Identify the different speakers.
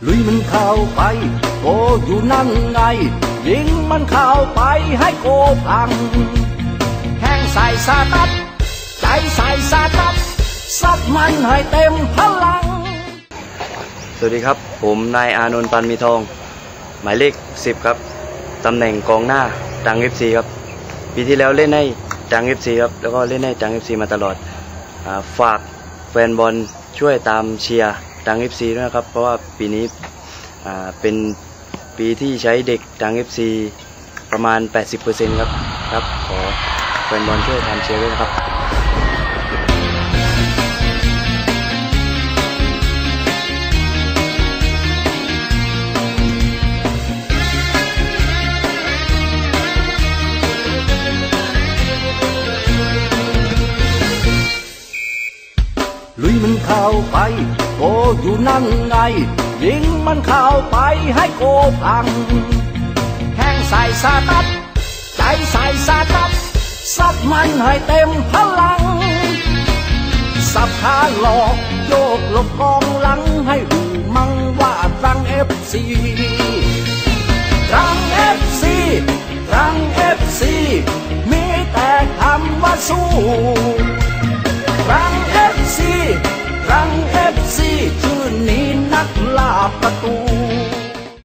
Speaker 1: ลุยมันเข้าไปโกอยู่นั่นไงยิงมันเข้าไปให้โกพังแข้งใส่สาตัดใจใส่สาตัดซัดมันให้เต็มพลัง
Speaker 2: สวัสดีครับผมนายอานนท์ปันมีทองหมายเลข10ครับตำแหน่งกองหน้าดัง FC ครับปีที่แล้วเล่นให้ดัง FC ครับแล้วก็เล่นให้ดัง FC มาตลอดฝากแฟนบอลช่วยตามเชียร์ดัง FC ด้วยนะครับเพราะว่าปีนี้เป็นปีที่ใช้เด็กดัง FC ประมาณ 80% ครับขอแฟนบอลช่วยตามเชียร์ด้วยนะครับ
Speaker 1: ลุยมันเข้าไปโกอยู่นั่นไงยิงมันเข้าไปให้โกพังแข้งใส่สาตัดใจใส่สาตัดซัดมันให้เต็มพลังสับขาหลอกโยกหลบกองหลังให้รู้มั่งว่ารัง FC รัง FC รัง FC มีแต่คำว่าสู้รัง FC รัง FC ชื่อนี้นักล่าประตู